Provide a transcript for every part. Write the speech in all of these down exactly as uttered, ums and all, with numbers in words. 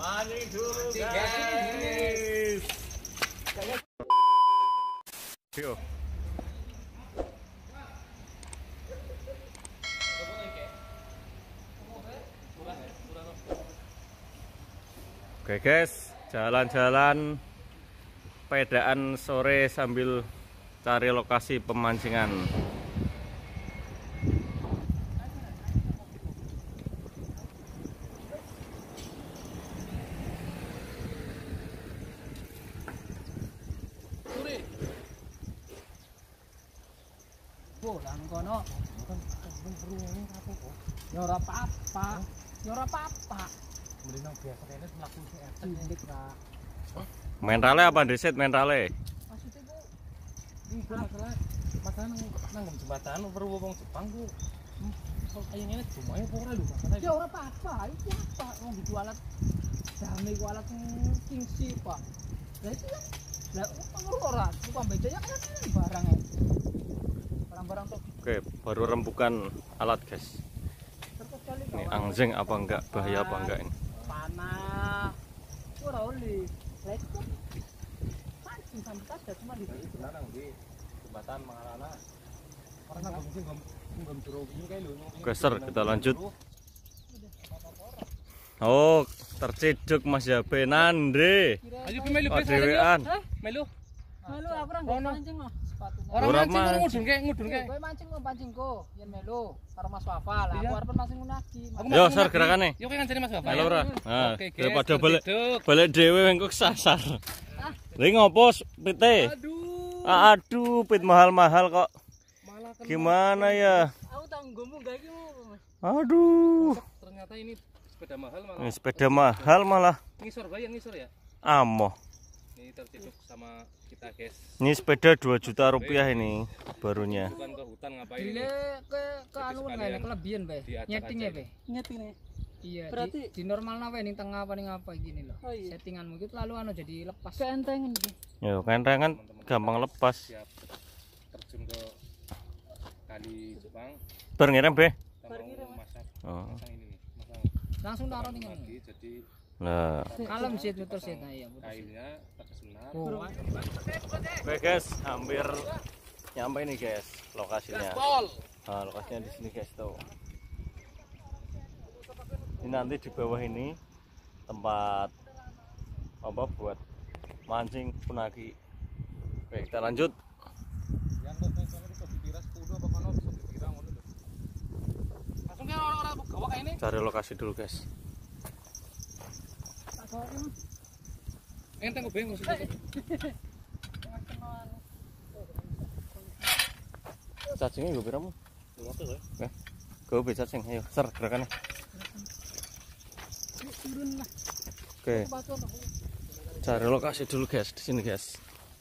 Mancing dulu guys. Yo. Oke guys, jalan-jalan pedaan sore sambil cari lokasi pemancingan. Ya ora apa-apa. Ya ora apa-apa. Main rale apa deset main rale? Maksudnya Bu, iku masalah masalah nang nang jembatan perlu wong Jepang Bu. Kok kayak ngene semuanya ora lho masalah. Ya ora apa-apa. Iki apa wong dijualan dame ku alat kingsi, Pak. Lah itu kan lah ngono ora, bukan bedanya kan ini barang ya. Barang-barang tuh. Oke, baru rembukan alat guys. Ini anjing apa enggak, bahaya apa enggak ini? Panah. Ora oli. Lah itu kan mancing sampai saja cuma di situ. Nang di jembatan Mangalana. Karena mungkin ngom jero ini kae lho. Oke, Sir, kita lanjut. Oh, terciduk Mas Yabe Nandre. Ayo melu oh, dewean. Melu. Melu aku ora mancing kok sepatune. Ora mancing ngudunke ngudunke. Kowe mancing kok pancingku, yen melu karo Mas Wafa lah. Aku arep mancing lagi. Yo, Sir, gerakane. Yo kowe ngancani Mas Wafa. Melu ora? Nah, daripada balik balik dhewe engko kesasar. Lha ngopo pite? Aduh. Aduh, pit mahal-mahal kok. Gimana ya? Aku tanggomu gak iki, Mas. Aduh. Ternyata ini sepeda mahal malah. Ini sepeda mahal malah. Ngisor bayar ngisor ya? Amoh. Ini terciduk sama kita, guys. Ini sepeda dua juta rupiah ini barunya. Bukan ke hutan ngapain ini? ke ke anu ngene kelebihan, Be. Nyetingnya, Be. Nyetingnya. Iya, berarti di, di normal nawe ning tengah apa ning apa gini loh. Oh, iya. Settinganmu gitu lalu anu jadi lepas. Keentengan iki. Yo, kentengan gampang lepas. Siap terjun ke kali Jepang. Bar ngirim, Be. Bar ngirim, Masak. Oh. Masang ini nih, masang. Langsung taruh ning ngene. Jadi nah, kalem sih nutur sih nah ya. Kailnya pakai senar. Oh. Oke, guys, hampir nyampe nih, guys, lokasinya. Nah, lokasinya di sini, guys, tuh. Ini nanti di bawah ini tempat apa buat mancing punagi. Oke, kita lanjut. Cari lokasi dulu, guys. Enteng kok bingung maksudnya. Cacingnya gue beramu. Oke, gue bisa cacing. Ayo, Ser, gerakannya. Oke, cari lokasi dulu, guys, di sini, guys.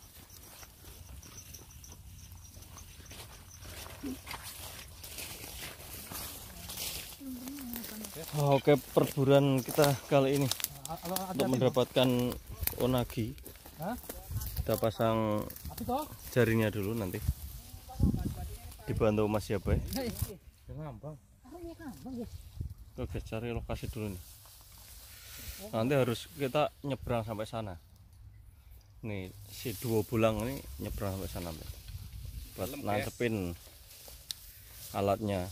Oke, perburuan kita kali ini untuk mendapatkan unagi. Kita pasang jarinya dulu nanti. Dibantu Mas Yabe. Oke, cari lokasi dulu nih. Nanti harus kita nyebrang sampai sana. Nih, si dua bulang ini nyebrang sampai sana, Be. Buat nancepin alatnya.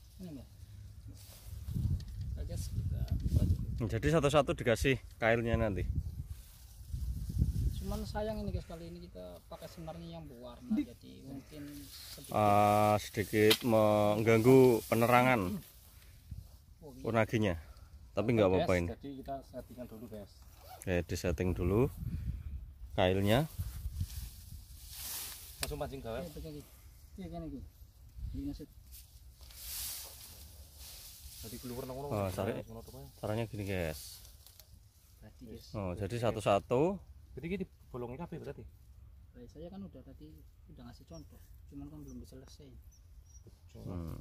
Jadi satu-satu dikasih kailnya nanti. Cuman sayang ini guys, kali ini kita pakai senarnya yang berwarna, jadi mungkin sedikit, uh, sedikit mengganggu penerangan unaginya. Tapi nggak apa-apa ini. Jadi kita settingan dulu, guys. Oke, disetting dulu kailnya. Langsung pancing gawe. Iya kan iki. Ini set. Jadi keluar nang ngono. Oh, caranya gini, guys. Oh, jadi satu-satu. Jadi ini bolongnya kabeh berarti. Saya kan udah tadi udah ngasih contoh, cuman kan belum diselesai. Hmm.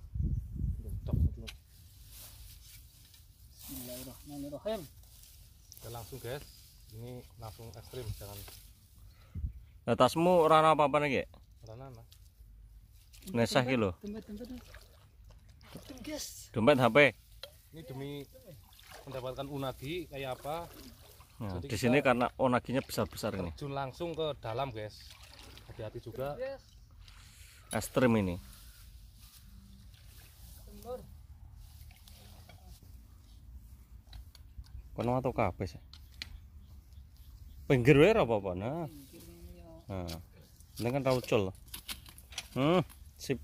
Bismillahirrahmanirrahim. Kita langsung, guys. Ini langsung ekstrim, jangan. Nah, tasmu rana apa-apa nih, Gek? Rana, Mas. Nesah ki lho. Dompet-dompet. Dompet H P. Ini demi mendapatkan unagi kayak apa? Nah, Jadi di kita sini karena onaginya besar-besar ini. terjun langsung ke dalam, guys. Hati-hati juga. Ekstrim ini. Kono atau kabeh sih. Pinggir wae apa-apa. Nah. Nah. Ini kan raucul. Hmm, sip.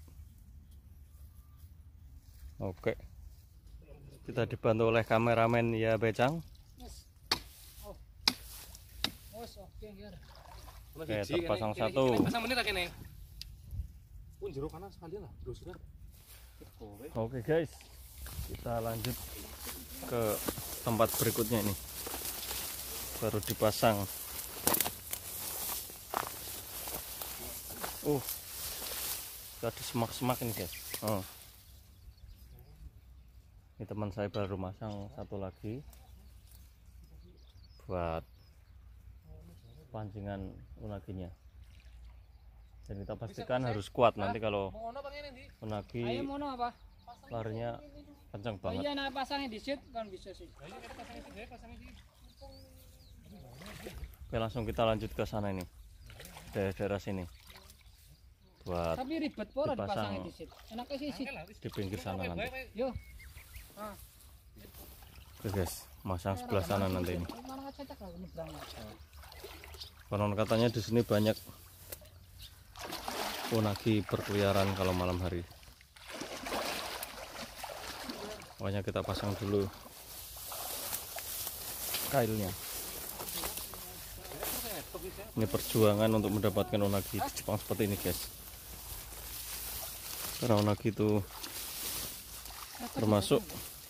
Oke. Kita dibantu oleh kameramen ya Becang. Oke, terpasang satu. Pasang menit aja nih. Pun jeruk kanan sekalian lah, terus sudah. Oke guys, kita lanjut ke tempat berikutnya ini. Baru dipasang. Uh, ada semak-semak ini guys. Oh. Ini teman saya baru masang satu lagi buat pancingan unaginya. Dan kita pastikan harus kuat nanti kalau unagi larinya kencang banget. Iya, nah pasangnya di situ kan bisa sih. Oke, langsung kita lanjut ke sana ini, daerah-daerah sini buat Tapi ribet pora dipasang dipasangnya di situ. Enaknya sih situ. di pinggir sana nanti. Yo. Oke guys, masang sebelah sana nanti ini. Mana nggak cocok lah nyebrangnya. Konon katanya di sini banyak unagi berkeliaran kalau malam hari. Pokoknya kita pasang dulu kailnya. Ini perjuangan untuk mendapatkan unagi di Jepang seperti ini guys. Karena unagi itu termasuk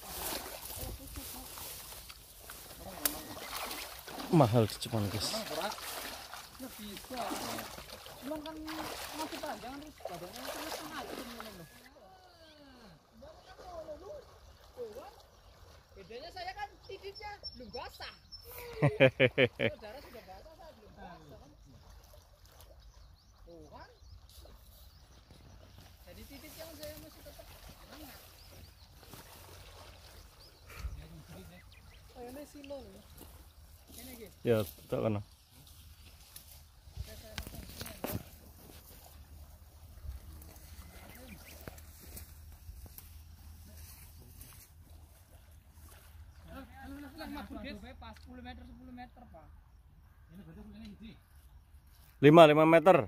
mahal di Jepang guys. Ya bisa. Cuman kan masih panjang terus badannya terus sengaja loh. Bedanya saya kan titiknya belum basah. Saudara sudah basah, saya belum basah kan. Tuh kan. Jadi titik yang saya masih tetap hangat. Oh, ini silo loh. Ini gitu. Ya, tak kena. Pas sepuluh meter sepuluh meter pak. lima lima meter.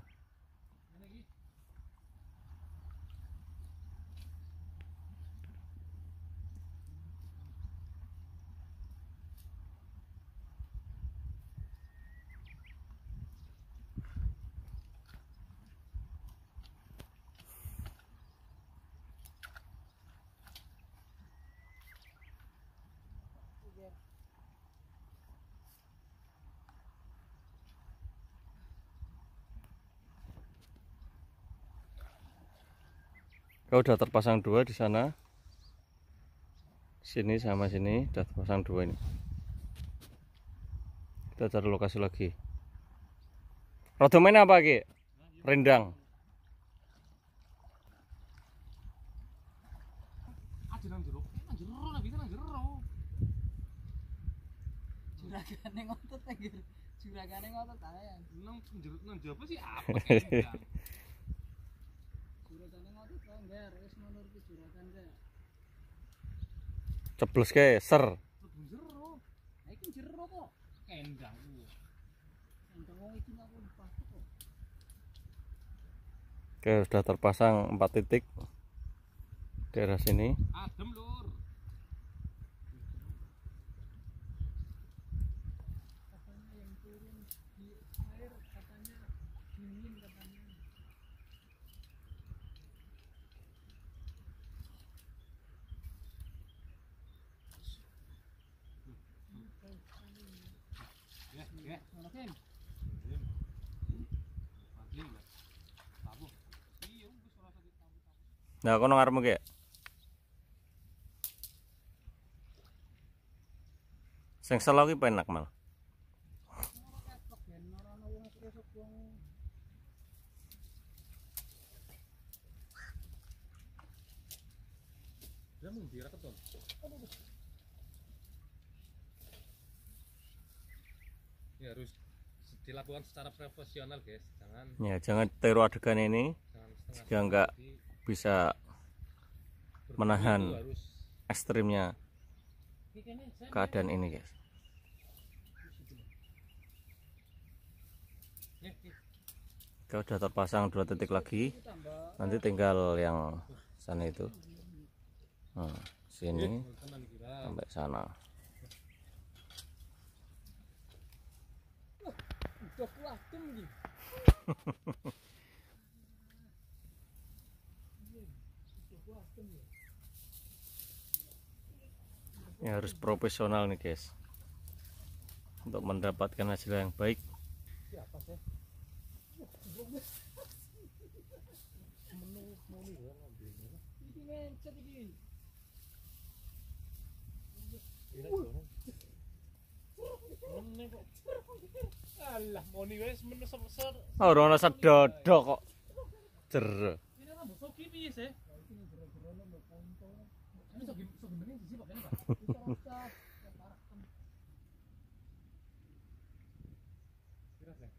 Kau udah terpasang dua di sana, sini sama sini udah terpasang dua ini. Kita cari lokasi lagi. Rodo main apa Ki? Rendang. Aja nang jeruk, nang jeruk lah bisa nang jeruk. Juragane ngotot anjir. Juragane ngotot ae. Nang jeruk nang jeruk sih apa? Juragane ngotot kok ngger wis mundur ki juragan ge. Cebles ke ser. Jeruk. Iki jeruk kok. Endang. Endang wong iki aku pas kok. Oke, sudah terpasang empat titik daerah sini. Adem lur. Katanya yang turun di air katanya dingin katanya. Ya, ya. Mana Ken? Nah, kono ngarepmu Ki. Sing selo ki penak mal. Dia mung diraket to. Ya harus dilakukan secara profesional guys, jangan Ya, jangan tiru adegan ini jangan setengah jika enggak jadi bisa berburu menahan itu harus ekstrimnya Ini kayaknya saya keadaan ini guys. nih, nih. Oke, udah terpasang dua titik lagi, nanti tinggal yang sana itu, nah, sini Teman kira sampai sana. Udah kuatem nih. Ini harus profesional nih guys untuk mendapatkan hasil yang baik. siapa sih? Menu menu ya ngambilnya. Ini mencet ini. Kira jono. Mene kok. Alah, moni wis menu sebesar. Oh, ora sedodo kok. Jer. Ini rambut soki piye sih? Ini soki soki bening siji Pak, Pak. Kira sih.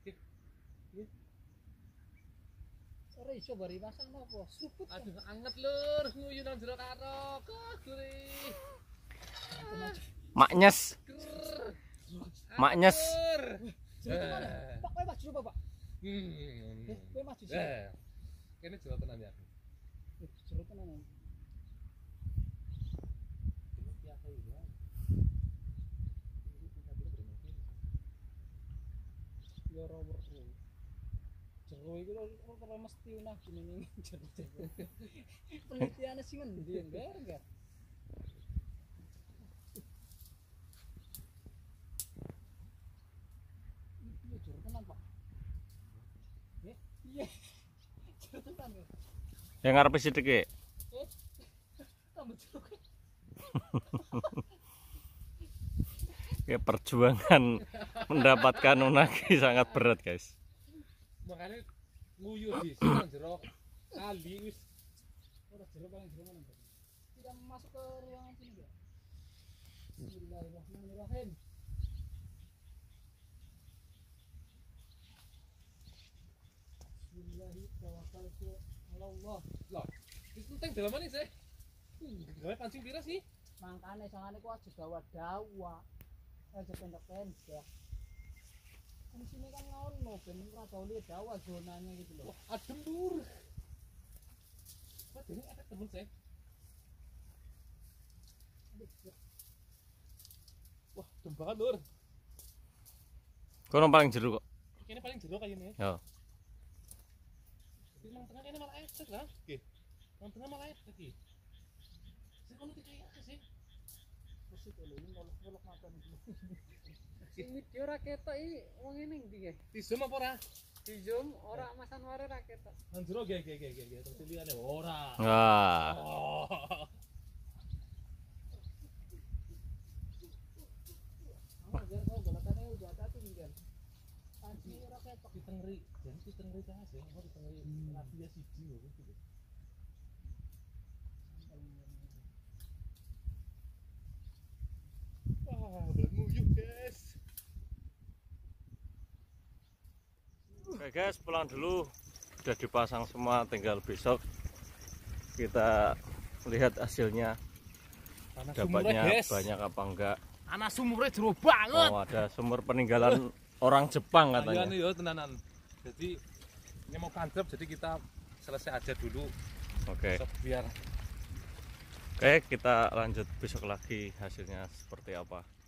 Ora iso bari pasang nopo? Suput. Aduh, anget lur, nguyu nang jero karok. Kah, gurih. Maknyes, Ger. maknyes. Eh. Pak, kowe maju coba, Pak. Hmm. Eh, kowe maju sih. Eh. Kene jero tenan ya. Eh, jero tenan. Ya ora weruh. Jero iku ora mesti nah jenenge jero-jero. Penelitiane sing ngendi enggak enggak. Iya jero tenan, Pak. Eh, iya. Jero tenan ya. Yang ngarepe sithik e. Eh. Tambah jero. Ya, perjuangan mendapatkan unagi sangat berat guys. Makanya nguyu di nang jero kali wis Ora jero paling jero mana, Pak? Tidak masuk ke ruangan sini, Pak. Bismillahirrahmanirrahim. Bismillahirrahmanirrahim. lah. Wis penting dalam mana sih? Gawe pancing pira sih? Mangkane sangane ku aja dawa-dawa. Aja pendek-pendek. Kan sini kan ngono, ben ora tau lihat dawa zonanya gitu loh. Wah, adem lur. Wah, ini ada temen sih. Wah, adem banget lur. Kono paling jero kok. Ini paling jero kayaknya. Ya. Ini nang tengah ini malah ekses lah. Oke. Nang tengah malah ekses iki. Sing kono kayak ekses sih. Terus itu lho, ini ngolok-ngolok mata nih. Sing video ra ketok iki wong ngene ndi nggih? Di zoom apa ora? Di zoom ora Mas Anwar ra ketok. Nang jero ge ge ge ge ge terus liyane ora. Wah. Oh. Oh, biar kau galakannya udah hati nih kan. Panci ora ketok. Ditengeri, jadi ditengeri cah sih, apa ditengeri rafia siji lho gitu. Wah, belum nguyuh, guys. Oke guys, pulang dulu. Sudah dipasang semua, tinggal besok kita lihat hasilnya. Panas Dapatnya sumurnya, guys. banyak apa enggak. Anak sumurnya jero banget. Oh, ada sumur peninggalan orang Jepang Iya katanya. nih yo tenanan. Jadi ini mau kantrep, jadi kita selesai aja dulu. Oke. Besok biar Oke, kita lanjut besok lagi hasilnya seperti apa.